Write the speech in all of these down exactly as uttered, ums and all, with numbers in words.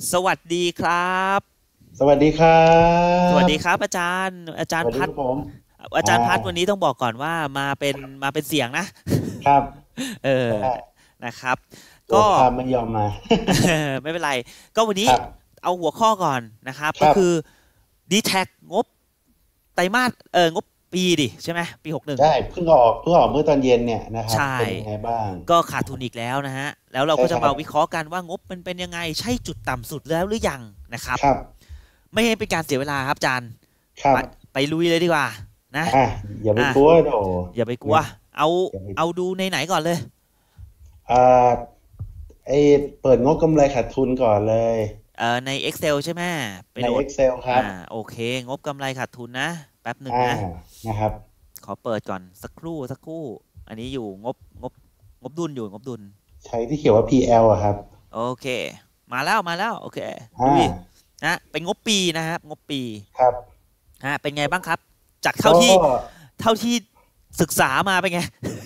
สวัสดีครับสวัสดีครัสวัสดีครับบอาจารย์อาจาสวัสดีรย์พัดครับผมอาอ่าจารย์พัดวันนี้ต้องบอกก่อนว่ามาเป็นมาเป็นเสียงนะครับเออใช่นะครับตัวก็ภาพไม่ยอมมาไม่เป็นไรก็วัน นี้ครับเอาหัวข้อก่อนนะครับครับก็คือ ดี แท็ก งบไตรมาสเอองบปีดิใช่ไหมปีหกหนึ่งได้เพิ่งออกเพิ่งออกเมื่อตอนเย็นเนี่ยนะครับใช่เป็นยังไงบ้างก็ขาดทุนอีกแล้วนะฮะแล้วเราใช่ครับก็จะมาวิเคราะห์กันว่างบมันเป็นยังไงใช่จุดต่ำสุดแล้วหรือยังนะครับครับไม่ให้เป็นการเสียเวลาครับอาจารย์ครับไปไปลุยเลยดีกว่านะอ่ะอย่าไปอ่ะกลัวโถอย่าไปกลัวนะเอาอย่าไปเอาดูในไหนก่อนเลยอ่าไอเปิดงบกำไรขาดทุนก่อนเลยเอ่อใน Excel ใช่ไหมไปในโหลด Excel ครัอ่าบโอเคงบกำไรขาดทุนนะแป๊บหนึ่งอ่านะนะครับขอเปิดก่อนสักครู่สักครู่อันนี้อยู่งบงบงบดุลอยู่งบดุลใช้ที่เขียนว่า พี แอล อะครับโอเคมาแล้วมาแล้วโอเคอ่ลุยานะเป็นงบปีนะครับงบปีครับฮะเป็นไงบ้างครับจากเท่าก็ที่เท่าที่ศึกษามาเป็นไง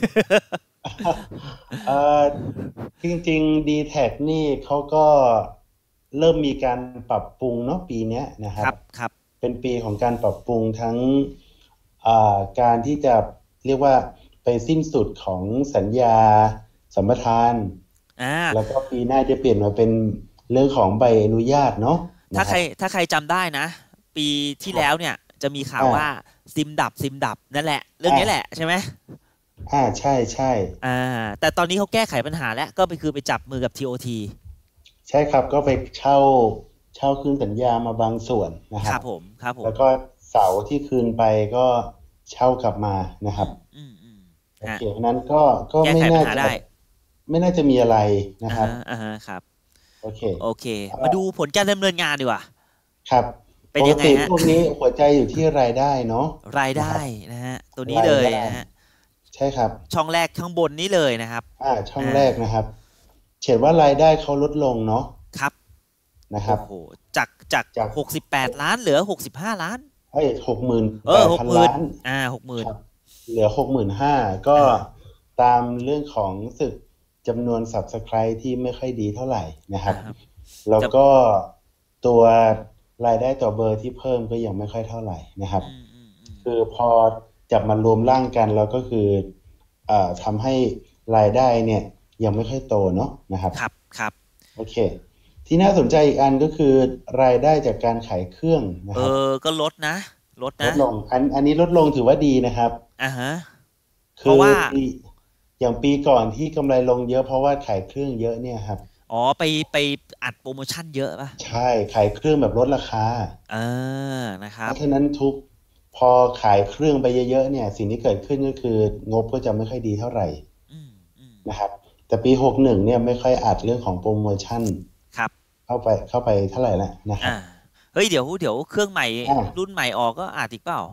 เอ่อจริงๆ ดี แท็ก นี่เขาก็เริ่มมีการปรับปรุงเนาะปีเนี้ยนะคครับรับครับเป็นปีของการปรับปรุงทั้งอ่าการที่จะเรียกว่าไปสิ้นสุดของสัญญาสัมปทานอ่าแล้วก็ปีหน้าจะเปลี่ยนมาเป็นเรื่องของใบอนุญาตเนาะถ้าใครนะครับถ้าใครจำได้นะปีที่ครับแล้วเนี่ยจะมีข่าวอ่าว่าซิมดับซิมดับนั่นแหละเรื่องอ่านี้แหละใช่ไหมอ่าใช่ใช่อ่าแต่ตอนนี้เขาแก้ไขปัญหาแล้วก็ไปคือไปจับมือกับ ที โอ ทีใช่ครับก็ไปเช่าเช่าคืนสัญญามาบางส่วนนะครับครับผมครับผมแล้วก็เสาที่คืนไปก็เช่ากลับมานะครับอืมอืมอืมโอฮะเคเพราะนั้นก็ก็แก้ไขปัญไม่น่าจะหาได้ไม่น่าจะมีอะไรนะครับอ่าฮะอ่าฮะครับโอเคโอเคเอ่อมาดูผลการดำเนินงานดีกว่าครับเป็ปกตินยังไงฮะพวกนี้หัวใจอยู่ที่รายได้เนาะรายได้นะครับนะฮะตัวนี้เลรายได้ยนะฮะใช่ครับช่องแรกข้างบนนี้เลยนะครับอ่าช่องอ่าแรกนะครับเขียนว่ารายได้เขาลดลงเนาะครับนะครับโอ้โหจากจากจากหกสิบแปดล้านเหลือหกสิบห้าล้านเอ้ยหกหมื่นเอแปอหกหมื่นดพันล้านอ่าหกหมื่นครับเหลือหกหมื่นห้าก็อ่าตามเรื่องของสึกจำนวน Subscribe ที่ไม่ค่อยดีเท่าไหร่นะครับอ่าครับจะแล้วก็ตัวรายได้ต่อเบอร์ที่เพิ่มก็ยังไม่ค่อยเท่าไหร่นะครับอืมอืมอืมคือพอจับมารวมร่างกันแล้วก็คือเอ่อทำให้รายได้เนี่ยยังไม่ค่อยโตเนาะนะครับครับครับโอเคที่น่าสนใจอีกอันก็คือรายได้จากการขายเครื่องนะเอครับอก็ลดนะลดนะลดลงอันอันนี้ลดลงถือว่าดีนะครับอ่าฮะเพคือราะว่าปีอย่างปีก่อนที่กำไรลงเยอะเพราะว่าขายเครื่องเยอะเนี่ยครับอ๋อไปไปอัดโปรโมชั่นเยอะป่ะใช่ขายเครื่องแบบลดราคาเออนะครับเพราะฉะนั้นทุกพอขายเครื่องไปเยอะๆเนี่ยสิ่งที่เกิดขึ้นก็คืองบก็จะไม่ค่อยดีเท่าไหร่อืมอืมนะครับแต่ปีหกสิบเอ็ดเนี่ยไม่ค่อยอัดเรื่องของโปรโมชั่นครับเข้าไปเข้าไปเท่าไหร่แล้วนะครับอ่าเฮ้ยเดี๋ยวเดี๋ยวเครื่องใหม่อ่ารุ่นใหม่ออกก็อาจอีกเปล่า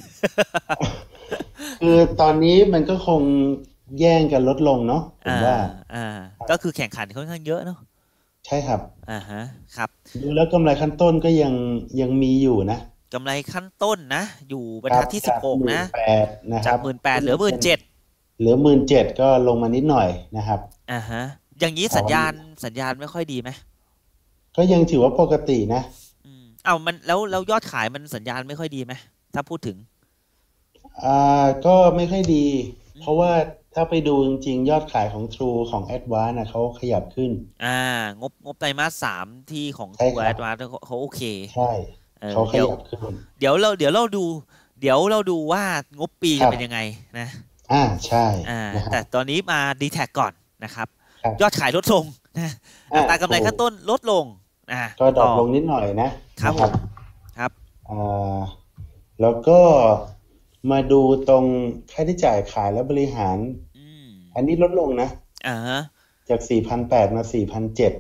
คือตอนนี้มันก็คงแย่งกันลดลงเนาะผอ่ามว่าอ่าก็คือแข่งขันค่อนข้างเยอะเนาะใช่ครับอ่าฮะครับดูแล้วกำไรขั้นต้นก็ยังยังมีอยู่นะกำไรขั้นต้นนะอยู่บรรครับทัดที่สิบจากหกนะหมื่นแปดนะคจากรับหมื่นแปดเหขึ้นมาเป็นลือหมื่นเจ็ดเหลือหมื่นเจ็ดก็ลงมานิดหน่อยนะครับอ่าฮะอย่างนี้แต่ว่าสัญญาณสัญญาณไม่ค่อยดีไหมก็ยังถือว่าปกตินะอืมเอ้ามันแล้วแล้วยอดขายมันสัญญาณไม่ค่อยดีไหมถ้าพูดถึงอ่าก็ไม่ค่อยดีอืมเพราะว่าถ้าไปดูจริงๆยอดขายของ True ของ Advance นะเขาขยับขึ้นอ่างบงบไตรมาสสามที่ของใช่ True ครับ Advance เขาเขาโอเคใช่เออเขาขเดี๋ยวยับขึ้นเดี๋ยวเราเดี๋ยวเราดูเดี๋ยวเราดูว่างบปีครับจะเป็นยังไงนะอ่าใช่อ่านะครับแต่ตอนนี้มา ดี แท็ก ก่อนนะครับครับยอดขายลดลงนะอัอ่าตรากำไรถูกขั้นต้นลดลงอ่าก็ดรอต่อปลงนิดหน่อยนะนะครับครับผมครับอ่าแล้วก็มาดูตรงค่าใช้จ่ายขายและบริหารอืมอันนี้ลดลงนะอ่าฮะจากสี่พันแปดมาสี่พันเจ็ด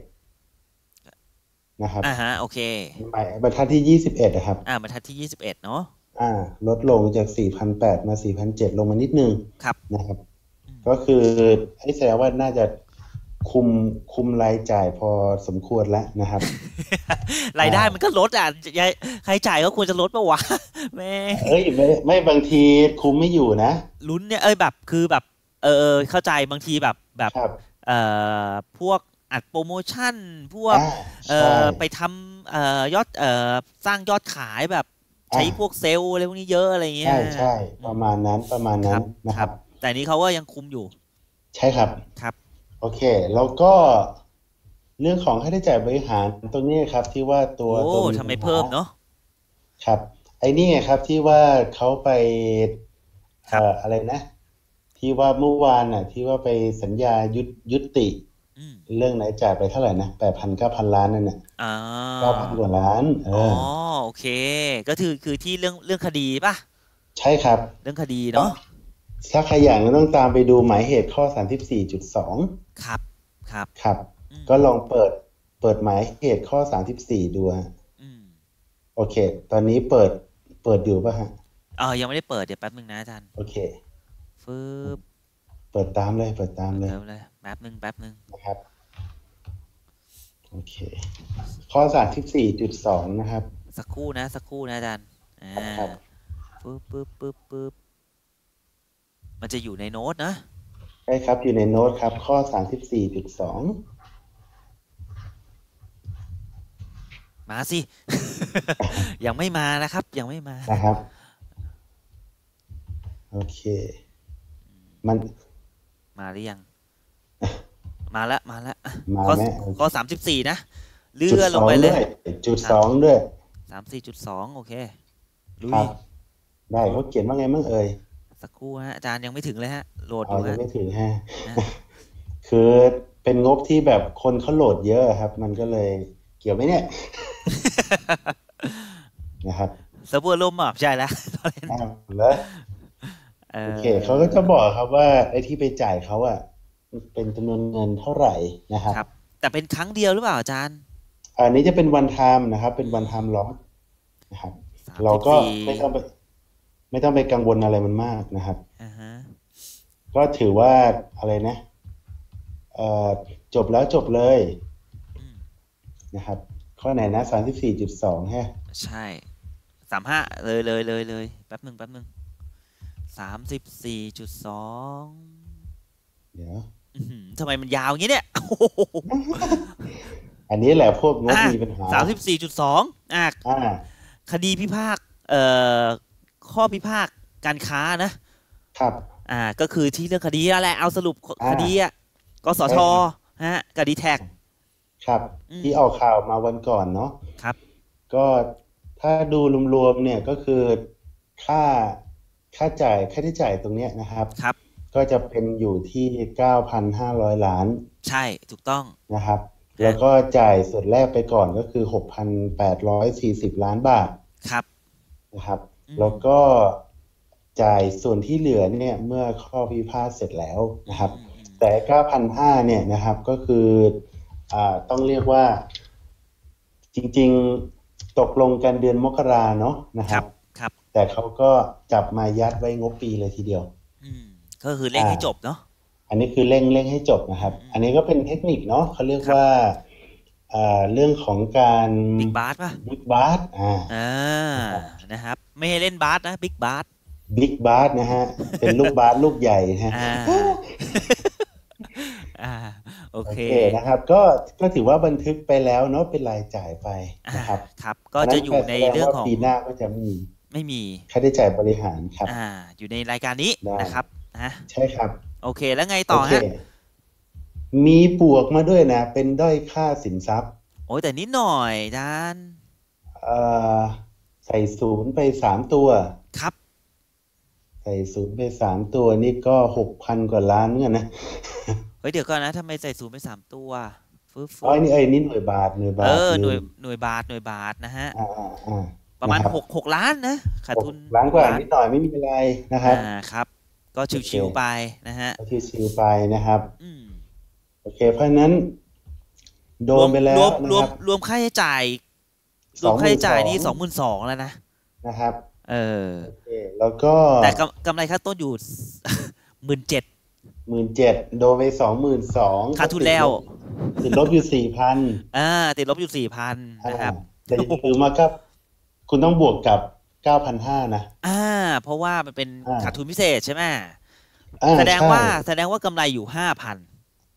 นะครับอ่าฮะโอเคหมายบรรทัดที่ยี่สิบเอ็ดนะครับอ่าบรรทัดที่ยี่สิบเอ็ดเนาะอ่าลดลงจากสี่พันแปดมาสี่พันเจ็ดลงมานิดนึงครับนะครับอืมก็คือให้แสดงว่าน่าจะคุมคุมรายจ่ายพอสมควรแล้วนะครับรายได้มันอ่าก็ลดอ่ะยายใครจ่ายก็ควรจะลดปะวะแม่งเอ้ยไม่ไม่บางทีคุมไม่อยู่นะลุ้นเนี่ยเอ้ยแบบคือแบบเออเออเข้าใจบางทีแบบแบบครับเอ่อพวกอัดโปรโมชั่นพวกอ่าเอ่ใช่อไปทำเอ่อยอดเอ่อสร้างยอดขายแบบใช้อ่าพวกเซลล์อะไรพวกนี้เยอะอะไรเงี้ใช่ยใช่อืประมมาณนั้นประมาณคนั้รันบนะคครัรับบ แต่นี้เขาก็ยังคุมอยู่ใช่ครับครับโอเค แล้วก็ เรื่องของค่าใช้จ่ายบริหารตรงนี้ครับที่ว่าตัโอ้วตัวมีทำไมปัญหาเพิ่มเนาะครับ ไอ้นี่ไงครับที่ว่าเขาไปครัเอ่บออะไรนะ ที่ว่าเมื่อวานน่ะ ที่ว่าไปสัญญายุยุติอืมเรื่องไหนจ่ายไปเท่าไหร่นะ แปดพัน เก้าพัน ล้านนั่นน่ะอ๋อเก้าพัน กว่าล้าน เออ๋ออโอเค ก็คือคือที่เรื่องเรื่องคดีเปล่า? ใช่ครับเรื่องคดีก็เนาะถ้าใครอยากก็ต้องตามไปดูหมายเหตุข้อ สามสิบสี่จุดสองครับ ครับครับอืมก็ลองเปิด เปิดหมายเหตุข้อ สามสิบสี่ ดูครับอืมโอเค ตอนนี้เปิด เปิดอยู่เปล่าครับ? เออ ยังไม่ได้เปิด เดี๋ยวแป๊บหนึ่งนะอาจารย์โอเคฟึบเปิดตามเลย เปิดตามเลยเริ่มเลย แป๊บหนึ่ง แป๊บหนึ่งนะครับ โอเค ข้อ สามสิบสี่จุดสอง นะครับสักครู่นะ สักครู่นะอาจารย์ อาครับฟึบปึ๊บปึ๊บปึ๊บ มันจะอยู่ในโน้ตนะใช่ครับ อยู่ในโน้ตครับ ข้อ สามสิบสี่จุดสองมาสิ ยังไม่มานะครับ ยังไม่มานะครับ โอเค มันมาหรือยัง? มาแล้ว มาแล้ว อะมาข้อแล้สวข้อ สามสิบสี่ นะ เลืจุด่อนสลอง งไปเลด้ยวย จุดคสรัอบ ง ด้วยสามสิบสี่จุดสอง โอเค ลุครัยบ ได้ เขาเขียนว่าไงมั่งเอ่ย? สักครู่ครับอาจารย์ ยังไม่ถึงเลยครับ โหลดอ๋ออยู่ยัคงรับไม่ถึง ครับอาคือเป็นงบที่แบบคนเขาโหลดเยอะอะครับ มันก็เลย เกี่ยวไหมเนี่ย? นะครับเซิร์ฟเวอร์ล่มเปล่า? ใช่แล้ว ล้อเล่นอ้าว เหรอ? เอโอเค เขาก็จะบอกครับว่า ไอ้ที่ไปจ่ายเขาอะ มันเป็นจำนวนเงินเท่าไรนะครับครับ แต่เป็นครั้งเดียวหรือเปล่าอาจารย์? อันนี้จะเป็น one time นะครับ เป็นอื one ม time loss นะครับสามเราก็สิบสี่ไม่ต้องไป ไม่ต้องไปกังวลอะไรมันมากนะครับอะฮะก็ถือว่า อะไรนะ เอ่อ จบแล้วจบเลยอืมนะครับ ข้อไหนนะ สามสิบสี่จุดสอง ใช่ไหม? ใช่ สามสิบห้า เลย ๆ ๆ ๆ แป๊บหนึ่ง แป๊บหนึ่ง สามสิบสี่จุดสองเดี๋ยวอื้อฮือ ทำไมมันยาวงี้เนี่ย? โอ้โฮอันนี้แหละพวกงบอามีปัญหาสามสิบสี่จุดสอง อาอาคดีพิพากษา เอ่อ ข้อพิพากษาการค้านะครับอ่า ก็คือที่เรื่องคดีนั่นแหละ เอาสรุป คอาคดีอะ กสท. ครับ กับ ดี แท็กครับอืมที่ออกข่าวมาวันก่อนเนาะครับก็ถ้าดูรวม ๆ เนี่ย ก็คือค่า ค่าจ่าย ค่าใช้จ่ายตรงเนี้ยนะครับครับก็จะเป็นอยู่ที่ เก้าพันห้าร้อย ล้านใช่ ถูกต้องนะครับคแล้รัวบก็จ่ายส่วนแรกไปก่อน ก็คือ หกพันแปดร้อยสี่สิบ ล้านบาทครับนะครับอืแล้วมก็จ่ายส่วนที่เหลือเนี่ย เมื่อข้อพิพาทเสร็จแล้วอืนะครับม ๆ ๆแต่ เก้าพันห้าร้อย เนี่ยนะครับ ก็คือ อ่า ต้องเรียกว่า จริง ๆ ตกลงกันเดือนมกราเนาะนะคครัรับ บ ครับแต่เขาก็จับมายัดไว้งบปีเลยทีเดียวอืม ก็คือเร่งอาให้จบเนาะอันนี้คือเร่ง เร่งให้จบนะคอืรับมอันนี้ก็เป็นเทคนิคเนาะ เขาเรียกครัวบ่า อ่า เรื่องของการ Big Bass เปล่า? Big Bass อาอานะครับนะครับ ไม่ให้เล่นบาสนะ Big Bass Big Bass นะครับ เป็นลูกบาสลูกใหญ่นะครับอา อา โอโอเคเคนะครับ ก็ ก็ถือว่าบันทึกไปแล้วเนาะ เป็นรายจ่ายไปอานะครับครับเพก็ราะฉะจะนั้นอยู่ก็ในแสดงเรื่อว่งาของปีหน้าก็จะมีไม่มีค่าใช้จ่ายบริหารครับอา อยู่ในรายการนี้ได้นะครับ นะใช่ครับโอเค แล้วไงโอต่อเคครับ? มีบวกมาด้วยนะ เป็นด้อยค่าสินทรัพย์โอ๊ย แต่นิดหน่อยอาจารย์เอ่อ ใส่ศูนย์ไป สาม ตัวครับใส่ศูนย์ไป สาม ตัว นี่ก็ หกพัน กว่าล้านเหมือนกันนะเฮ้ย เดี๋ยวก่อนนะ ทำไมใส่ศูนย์ไป สาม ตัว ฟึอ๋อบนี่ๆเอ๊ย นี่หน่วยบาท หน่วยบาเอทอลืหน่วยมหน่วยบาท หน่วยบาทนะครับอา ๆ ๆประมาณนะครับหก หก ล้านนะ ขาดหกทุนล้าน กว่าล้านนิดหน่อย ไม่มีอะไรนะครับอา ครับ ก็โอเคชิล ๆ ไปนะครับก็ชิล ๆ ไปนะครับอืมโอเค เพราะฉะนั้น โดรวน มไปแล้รววมนะรวคมรับรวมค่าใช้จ่าย รสวอมงหค่ามื่ใช้นจ่าสยองนี่ สองหมื่นสอง แล้วนะนะครับเออโอเค แล้วก็แต่กำ กำไรขั้นต้นอยู่ ส หนึ่งหมื่นเจ็ดหนึ่งหมื่นเจ็ดพัน โดนไป สองหมื่นสองขาก็ดทุนติดแล้ลวบ ติดลบอยู่ สี่พันอา ติดลบอยู่ สี่พันอานะครับแต่อย่าลืมว่า ก็ คุณต้องบวกกับ เก้าพันห้าร้อย นะอา เพราะว่ามันเป็นอาขาดทุนพิเศษใช่ไหม? อาแสดงใช่ว่า แสดงว่ากำไรอยู่ ห้าพัน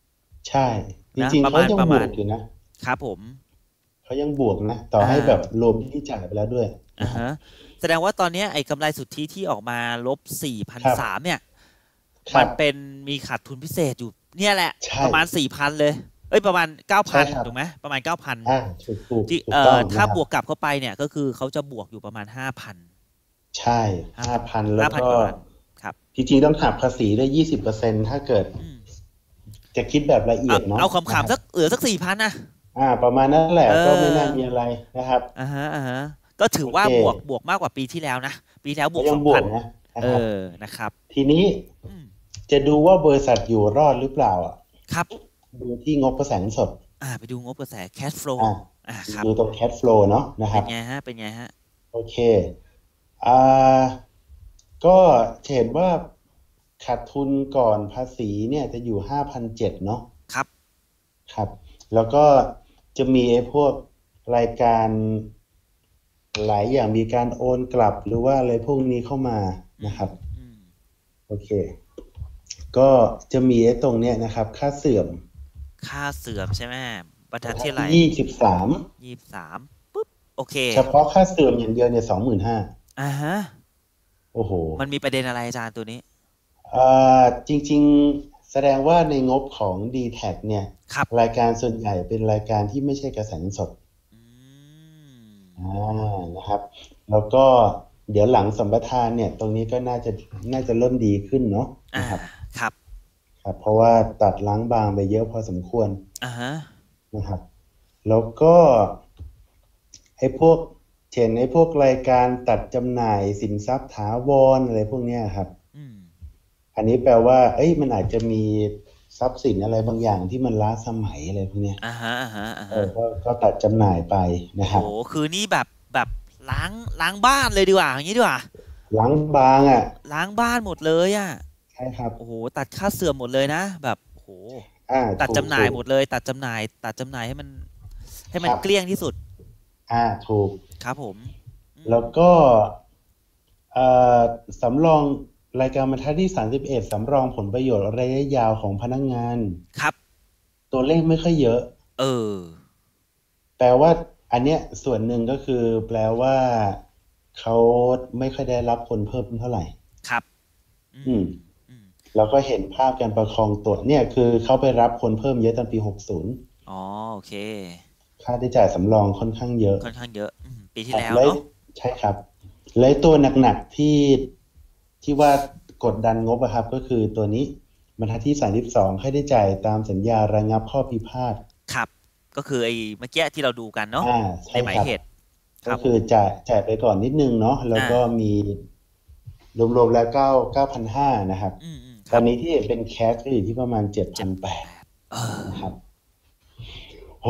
ใช่จนะริงปๆเขาระมาณประมาณยังบวกอยู่นะครับผมเขายังบวกนะต่ออ่ให้แบบารวมที่จ่ายไปแล้วด้วยนะครับอ่าฮะแสดงว่าตอนเนี้ยไอ้กำไรสุทธิที่ออกมาลบสี่พันครับสามเนี่ยครับมันเป็นมีขาดทุนพิเศษอยู่เนี่ยแหละใช่ประมาณสี่พันเลยเอ้ยประมาณเก้าพันใช่ครับถูกไหมประมาณเก้าพันอ่าถูกถูกที่ถูกเอ่อต้องถ้านะครับบวกกลับเข้าไปเนี่ยก็คือเขาจะบวกอยู่ประมาณห้าพันใช่ห้าห้าพันแล้ห้าวก็พันกว่าล้านครับจริงๆต้องหักภาษีได้ยี่สิบเปอร์เซ็นถ้าเกิดอืมจะคิดแบบละเอีเอายดเนาะเอานะคขำรับๆสักเหลือสักสี่พันนะอ่าประมาณนั้นแหละเอก็ไม่น่าอมีอะไรนะครับอ่าฮะอ่าฮะก็ถือโอเคว่าบวกบวกมากกว่าปีที่แล้วนะปีที่แล้วบก็ยังวกสองพันบวกนะนะเอครับอนะครับทีนี้อืมจะดูว่าบริษัทอยู่รอดหรือเปล่าอ่ะครับดูที่งบกระแสเงินสดอ่าไปดูงบกระแส cash flow อ่าอ่าครับดูตรง cash flow เนาะนะคเป็นรับไงฮะเป็นไงฮะโอเคอ่าก็เห็นว่าขาดทุนก่อนภาษีเนี่ยจะอยู่ห้าพันเจ็ดเนาะครับครับแล้วก็จะมีไอ้พวกรายการหลายอย่างมีการโอนกลับหรือว่าอะไรพวกนี้เข้ามาอืมนะครับอืมโอเคก็จะมีไอ้ตรงเนี้ยนะครับค่าเสื่อมค่าเสื่อมใช่ไหมบรรบรรทัดทัดที่ไรที่ยี่สิบสามยี่สิบสามปุ๊บโอเคเฉพาะค่าเสื่อมอย่างเดียวเนี่ยสองหมื่นห้าอ่าฮะโอ้โหมันมีประเด็นอะไรอาจารย์ตัวนี้อ่าจริงๆแสดงว่าในงบของ ดี แท็ก เนี่ยครับรายการส่วนใหญ่เป็นรายการที่ไม่ใช่กระแสเงินสดอืมอ่านะครับแล้วก็เดี๋ยวหลังสัมปทานเนี่ยตรงนี้ก็น่าจะน่าจะเริ่มดีขึ้นเนาะอ่านะครับครับครับเพราะว่าตัดล้างบางไปเยอะพอสมควรอ่าฮะนะครับแล้วก็ไอ้พวกเช่นไอ้พวกรายการตัดจำหน่ายสินทรัพย์ถาวรอะไรพวกเนี้ยครับอืมอันนี้แปลว่าเอ้ยมันอาจจะมีทรัพย์สินอะไรบางอย่างที่มันล้าสมัยอะไรพวกเนี้ยอ่าฮะอ่าฮะอ่าเอฮะอก็ก็ตัดจำหน่ายไปนะโอ้โหครับคือนี่แบบแบบล้างล้างบ้านเลยดีกว่าอย่างนี้ดีกว่าล้างบางอ่ะล้างบ้านหมดเลยอ่ะใช่ครับโอ้โหตัดค่าเสื่อมหมดเลยนะแบบโอ้โหอ่าตัดจำหน่ายถูกถูกหมดเลยตัดจำหน่ายตัดจำหน่ายให้มันให้ครับมันเกลี้ยงที่สุดอ่าถูกครับผมอืมแล้วก็เอ่อสำรองรายการบรรทัดที่สามสิบเอ็ดสำรองผลประโยชน์ระยะยาวของพนักงานครับตัวเลขไม่ค่อยเยอะเออแปลว่าอันเนี้ยส่วนหนึ่งก็คือแปลว่าเขาไม่ค่อยได้รับคนเพิ่มเท่าไหร่ครับอืมอืมอืมแล้วก็เห็นภาพการประคองตัวเนี่ยคือเขาไปรับคนเพิ่มเยอะตอนปีหกสิบอ๋อโอเคค่าใช้จ่ายสำรองค่อนข้างเยอะค่อนข้างเยอะอืมปีครับและที่แล้วเนาะใช่ครับและตัวหนักๆที่ที่ว่ากดดันงบอะครับก็คือตัวนี้บรรทัดที่สามสิบสองค่าใช้จ่ายตามสัญญาระงับข้อพิพาทครับก็คือไอ้เมื่อกี้ที่เราดูกันเนาะอ่าในใช่ครับหมายเหตุคก็รับผมคือจ่ายจ่ายไปก่อนนิดนึงเนาะแล้วอ่าก็มีรวมๆแล้วเก้าเก้าพันห้านะครับอืมอืมคตอรับนนี้ที่เห็นเป็นแคชก็อยู่ที่ประมาณเจ็ดพัเจ็ดนแปดแปดเออนะครับโอ้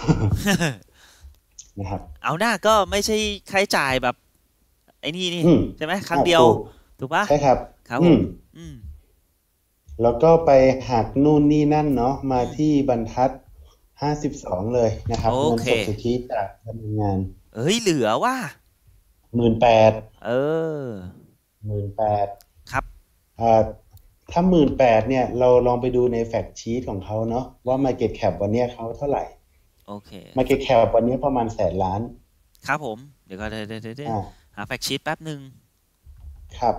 นะครับเอาหน้าก็ไม่ใช่ค่าใช้จ่ายแบบไอ้นี่นี่อืมใช่ไหมครั้งอ่าเดียวถูกถูกปะใช่ครับครับผมอืมอืมแล้วก็ไปหักนู่นนี่นั่นเนาะมาอืมที่บรรทัดห้าสิบสองเลยนะครัโอบเงินเคสดสุทธิจากดำเนินงานเอ้ยเหลือว่าหมื่นแปดเออหมื่นแปดครับอ่าถ้าหมื่นแปดเนี่ยเราลองไปดูในแฟกชีตของเขาเนาะว่าอืม Market Cap วันเนี้ยเขาเท่าไหร่โอเค Market Cap วันนี้ประมาณแสนล้านครับผมเดี๋ยวก็เดี๋ยวเดี๋ยวเดี๋ยวอ่าหาแฟกชีตแป๊บหนึ่งครับ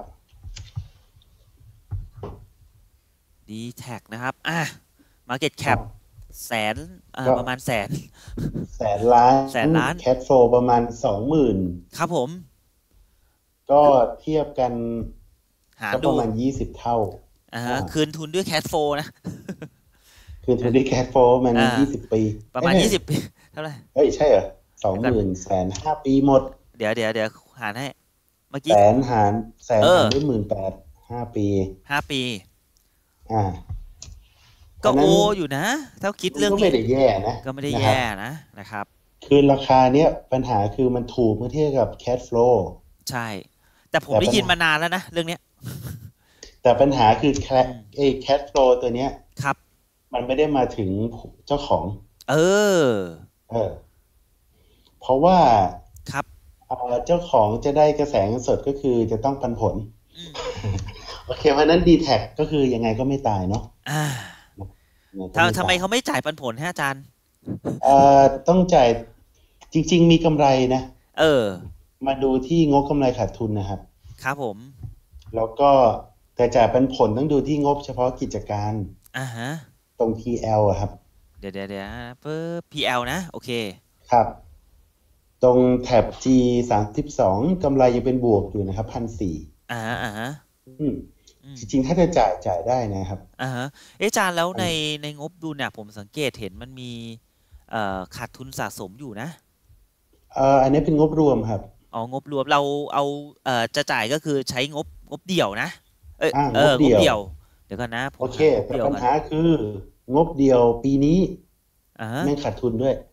ดีแท็กนะครับอ่ะ Market ครั Cap บแสนอ่าก็ประมาณแสนแสนล้านแสนล้าน Cash Flow ประมาณสองหมื่นครับผมก็เทียบกันหารก็ปดูระมาณยี่สิบเท่าอ่าฮะอ่าคืนทุนด้วยแคชโฟนะคืนทุนที่แคชโฟลมันอ่ายี่สิบปีประเอ้ยไม่มาณยี่สิบปีเท่าไหร่เอ้ยใช่เหรอสองเดี๋ยวก่อนหมื่นแสนห้าปีหมดเดี๋ยวเดี๋ยวเดี๋ยวหารให้เมื่อแสกี้นหารแสนเออหารด้วยหมื่นแปดห้าปีห้าปีอ่าเพก็โอราะนั้นอยู่นะถ้าคิดมันเรื่องนี้ก็ไม่ได้แย่นะก็ไม่ได้นะครับแย่นะนะครับคือราคาเนี้ยปัญหาคือมันถูกเมื่อเทียบกับแคชโฟลใช่แต่ผมแต่ปัญหาได้ยินมานานแล้วนะเรื่องเนี้ยแต่ปัญหาคือแคอืมไอ้แคชโฟลตัวเนี้ยครับมันไม่ได้มาถึงเจ้าของเออเออเพราะว่าครับเอ่อเจ้าของจะได้กระแสเงินสดก็คือจะต้องปันผลอืมโอเคเพราะฉะนั้น ดี แท็ก ก็คือยังไงก็ไม่ตายเนาะอ่าเนี่ยก็ไม่ทำทำไมต่างเขาไม่จ่ายปันผลฮะอาจารย์เอ่อต้องจ่ายจริงๆมีกำไรนะเออมาดูที่งบกำไรขาดทุนนะครับครับผมแล้วก็แต่จ่ายปันผลต้องดูที่งบเฉพาะกิจการอ่าฮะตรง พี แอล อะครับเดี๋ยวเดี๋ยวเดี๋ยวเพิ่ม พี แอล นะโอเคครับ ตรงแท็บ จี สามสิบสองกำไรยังเป็นบวกอยู่นะครับพันสี่อ่าฮะอ่าฮะอืมอืมจริงๆถ้าจะจ่ายจ่ายได้นะครับอ่าฮะเอะอาจารย์แล้วอันในในงบดุลเนี่ยผมสังเกตเห็นมันมีเอ่อขาดทุนสะสมอยู่นะเอ่ออันนี้เป็นงบรวมครับอ๋องบรวมเราเอาเอ่อจะจ่ายก็คือใช้งบงบเดี่ยวนะเอยอ่าเอองบงบเดียวเดี่ยวเดี๋ยวก่อนนะผโอเคมหางบแต่เดี่ยวก่อนปัญหาคืองบเดียวปีนี้อ่าฮะแม่งขาดทุนด้วย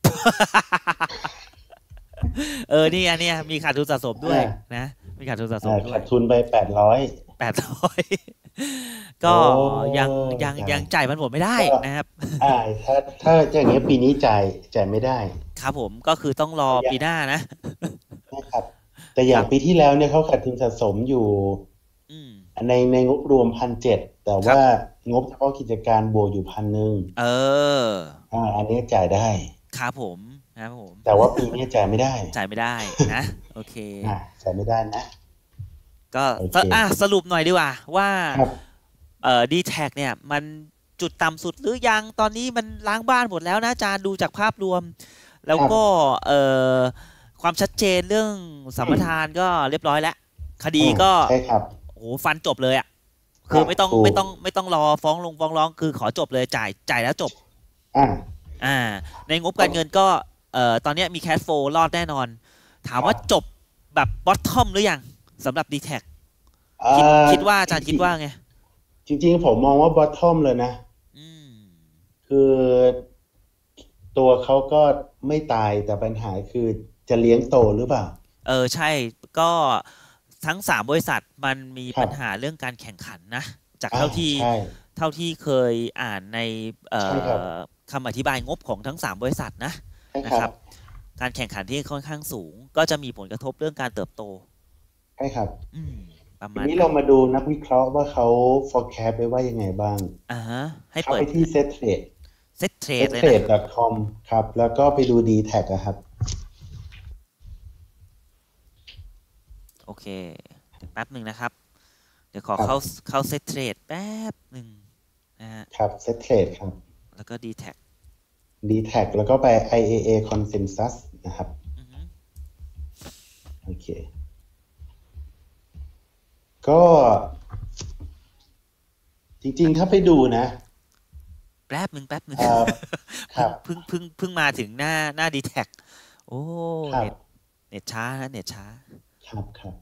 เออนี่อันเนี้ยมีขาดทุนสะสมด้วยอ่านะมีขาดทุนสะสอ่ามด้วยขาดทุนไปแปดร้อยแปดร้อยโอ้ก็ยังยังจ่ายยังจ่ายมันผลไม่ได้ก็นะครับอ่าถ้าถ้าอย่างเงี้ยปีนี้จ่ายจ่ายไม่ได้ครับผมก็คือต้องรอแต่อย่างปีหน้านะนะครับแต่อคย่างรับปีที่แล้วเนี่ยเขาขาดทุนสะสมอยู่อืมในในงบรวมพันเจ็ดแต่ครับว่างบเฉพาะกิจการบวกอยู่พันหนึ่งเอออ่าอันนี้จ่ายได้ครับผมครับผมแต่ว่าปีนี้จ่ายไม่ได้จ่ายไม่ได้นะโอเคอ่าจ่ายไม่ได้นะก็โอสเคอ่ะสรุปหน่อยดีกว่าว่าครับเอ่อดีแท็กเนี่ยมันจุดต่ำสุดหรือยังตอนนี้มันล้างบ้านหมดแล้วนะอาจารย์ดูจากภาพรวม แล้วครับก็เอ่อความชัดเจนเรื่องสัมปทานก็เรียบร้อยแล้วคดีอ่าก็ใช่ครับโอ้โหฟันจบเลยอ่ะครัคือบไม่ต้องถูกไม่ต้องไม่ต้องรอฟ้องลงฟ้องร้องคือขอจบเลยจ่ายจ่ายแล้วจบอ่าอ่าในงบการเงินก็เอ่อตอนนี้มีแคชโฟลรอดแน่นอนถามครับว่าจบแบบบอททอมหรือยังสำหรับ ดี แท็กอ่คิดาคิดว่าอาจจารย์คิริงดว่าไงๆจริงๆผมมองว่าบอททอมเลยนะอืมคือตัวเขาก็ไม่ตายแต่ปัญหาคือจะเลี้ยงโตหรือเปล่าเออใช่ก็ทั้งสามบริษัทมันมีปัญครับหาเรื่องการแข่งขันนะจากอ่าเท่าที่ใช่เท่าที่เคยอ่านในเอ่ใช่ครับอคำอธิบายงบของทั้งสามบริษัทนะใช่ครับนะครับการแข่งขันที่ค่อนข้างสูงก็จะมีผลกระทบเรื่องการเติบโตใช่ครับอืมประทีมาณนั้นนี้เรามาดูนักวิเคราะห์ว่าเขา forecast ไว้ว่ายังไงบ้างอ่าฮะให้เข้าเปิดไปที่ set trade เซ็ตเทรด set เลยนะ trade ดอท คอม ครับ แล้วก็ไปดู ดี แท็ก อะครับโอเคเดี๋ยวแป๊บหนึ่งนะครับเดี๋ยวขอครับเข้าเข้าเซ็ตเทรดแป๊บหนึ่งนะฮะครับ set trade ครับแล้วก็ ดี แท็กดี แท็ก แล้วก็ไป ไอ เอ เอ consensus นะครับอือฮึโอเค ก็จริงๆ ถ้าไปดูนะแป๊บหนึ่งแป๊บหนึ่งอ่าคเพิ่งรับเพิ่งเพิ่งเพิ่งมาถึงหน้าหน้า ดี แท็ก โอ้ครับเน็ตเน็ตช้านะเน็ตช้าครับ ครับ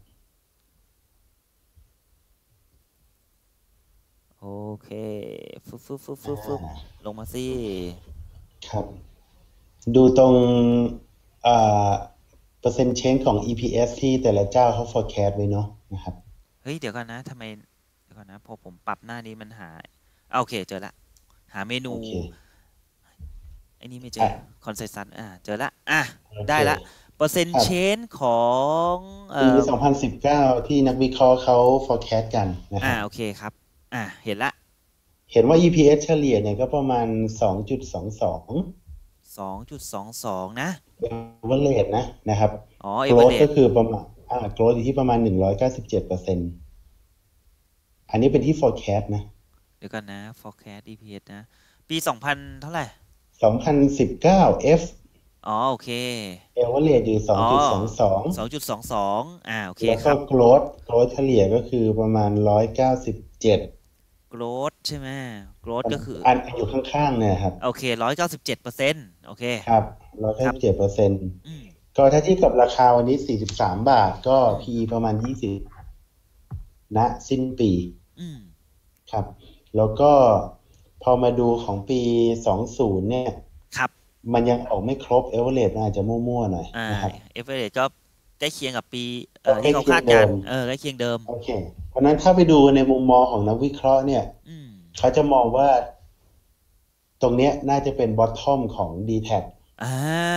โอเคฟึบฟึบฟึบฟึบฟึบอ่าลงมาสิครับ ดูตรงอ่าเปอร์เซ็นต์ change ของ อี พี เอส ที่แต่ละเจ้าเขา forecast ไว้เนาะนะครับเฮ้ยเดี๋ยวก่อนนะทำไมเดี๋ยวก่อนนะพอผมปรับหน้านี้มันหาอ่ะโอเคเจอละหาเมนูโอเคไอ้นี่ไม่เจออ่ะคอนเซซัสอ่าเจอละอ่ะโอเคได้ละเปอร์เซ็นคต์รับเชนของเอ่ปีอสองพันสิบเก้าที่นักวิเคราะห์เขา forecast กันนะคอ่ารับโอเคครับอ่าเห็นละเห็นว่า อี พี เอส เฉลี่ยเนี่ยก็ประมาณ สองจุดสองสองสองจุดสองสองนะ average นะนะครับอ๋อ growth ก็ average คือประมาณอ่า growth อยู่ที่ประมาณ หนึ่งร้อยเก้าสิบเจ็ดเปอร์เซ็นต์ อันนี้เป็นที่ forecast นะเดี๋ยวก่อนนะ forecast อี พี เอส นะปีสองพันเท่าไหร่สองพันสิบเก้า F อ๋อโอเค average อยู่อ๋อสองจุดสองสองสองจุดสองสองอ่าโอเคแล้วก็ครับ growth growth เฉลี่ยก็คือประมาณ หนึ่งร้อยเก้าสิบเจ็ด growth ใช่ไหม growth ก็คืออันอยู่ข้างๆเนี่ยครับโอเคร้อยเก้าสิบเจ็ดเปอร์เซ็นต์โอเคครับครับหนึ่งร้อยเก้าสิบเจ็ดเปอร์เซ็นต์อืมก็ถ้าเทียบกับราคาวันนี้ สี่สิบสาม บาท ก็อืมพี อี ประมาณ ยี่สิบ ณ สิ้นปีอืมครับ แล้วก็พอมาดูของปี สองสิบ เนี่ยครับมันยังออกไม่ครบ average มันอาจจะมั่วๆหน่อยอ่านะครับ average ก็ใกล้เคียงกับปีเอ่ก็อใกล้ที่เขาเคียคาง ดเดิการมณ์เออใกล้เคียงเดิมโอเค เพราะฉะนั้นถ้าไปดูในมุมมองของนักวิเคราะห์เนี่ยอืมเขาจะมองว่าตรงเนี้ยน่าจะเป็น bottom ของ ดี แท็กอ่า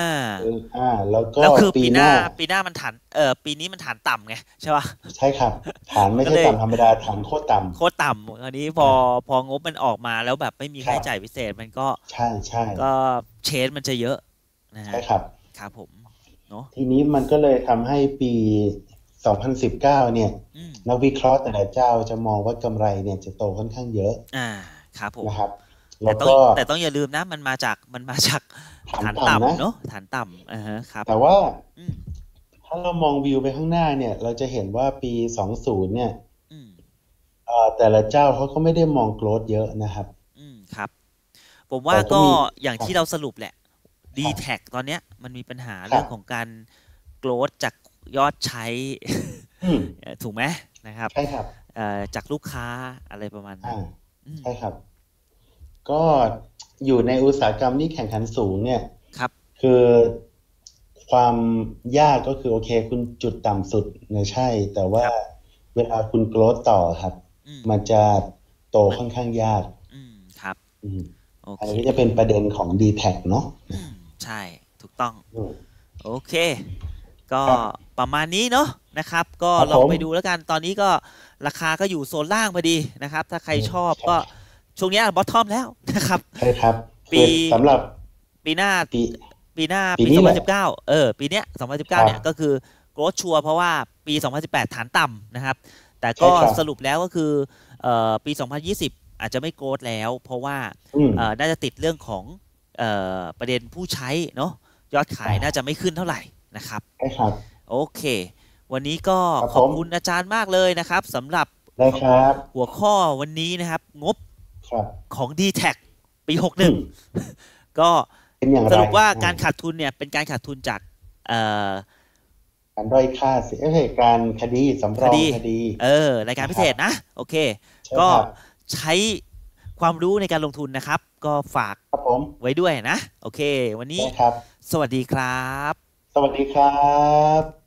อ่าแล้วก็แล้วคือปีหน้าปีหน้าปีหน้ามันฐานเออปีนี้มันฐานต่ำไงใช่ป่ะใช่ครับฐานไม่ก็ใช่เลยต่ำธรรมดาฐานโคตรต่โคตรต่ำคราวนี้พำออ่าพองบมันออกมาแล้วแบบไม่มีครับค่าใช้จ่ายพิเศษมันก็ใช่ใช่ก็เชนมันจะเยอะนะฮะใช่ครับครับผมเนาะทีนี้มันก็เลยทำให้ปีสองพันสิบเก้าเนี่ยอืมนักวิเคราะห์แต่ละเจ้าจะมองว่ากำไรเนี่ยจะโตค่อนข้างเยอะอ่าครับผมนะครับแต่ต้องแล้วก็แต่ต้องอย่าลืมนะมันมาจากมันมาจากฐานฐานต่ำนะต่ำเนาะฐานต่ำอ่าฮะครับแต่ว่าอืมถ้าเรามองวิวไปข้างหน้าเนี่ยเราจะเห็นว่าปีสองสิบเนี่ยอืมเอ่อแต่ละเจ้าเขาก็ไม่ได้มองโกรธเยอะนะครับอืมครับผมว่าก็แต่ก็มีอย่างครับที่เราสรุปแหละครับดี แท็ก ตอนเนี้ยมันมีปัญหาครับเรื่องของการโกรธจากยอดใช้อืมเอ่อถูกไหมนะครับใช่ครับเอ่อจากลูกค้าอะไรประมาณนั้อ่านอืมใช่ครับ ก็อยู่ในอุตสาหกรรมที่แข่งขันสูงเนี่ยครับคือความยากก็คือโอเคคุณจุดต่ำสุดเนี่ยใช่แต่คว่ารับเวลาคุณโกรธต่อครับอืมมันจะโตมันค่อนข้างยากอืมครับอืมโอเคอันนี้จะเป็นประเด็นของ ดี แท็ก เนาะอืมใช่ถูกต้องอืมโอเคก็ครับประมาณนี้เนาะนะครับก็ครับผมลองไปดูแล้วกันตอนนี้ก็ราคาก็อยู่โซนล่างพอดีนะครับถ้าใครอืมชอบใช่ก็ช่วงเนี้บอททอมแล้วนะครับใช่ครับปีคือสำหรับปีหน้าปีปีหน้าปีปีนี้แหละสองพันสิบเก้าเออปีเนี้ยคสองพันสิบเก้ารับเนี่ยก็คือโกรธชัวร์เพราะว่าปีสองพันสิบแปดฐานต่ำนะครับแต่ก็ใช่ครับสรุปแล้วก็คือเอ่อปีสองพันยี่สิบอาจจะไม่โกรธแล้วเพราะว่าอืมเอ่อน่าจะติดเรื่องของเอ่อประเด็นผู้ใช้เนาะยอดขายอ่าน่าจะไม่ขึ้นเท่าไหร่นะครับใช่ครับโอเควันนี้ก็ครับผมขอบคุณอาจารย์มากเลยนะครับสำหรับได้ครับหัวข้อวันนี้นะครับงบครับของ ดี แท็ก ปีอืมหกสิบเอ็ดก็เป็นอย่างไรสรุปว่าอ่าการขาดทุนเนี่ยเป็นการขาดทุนจากเอ่อการด้อยค่าเสียเอ้ยการคดีสำรองคดีคดีเออรายการนะครับพิเศษนะโอเคก็ใช่ครับใช้ความรู้ในการลงทุนนะครับก็ฝากครับผมไว้ด้วยนะโอเควันนี้ได้ครับสวัสดีครับสวัสดีครับ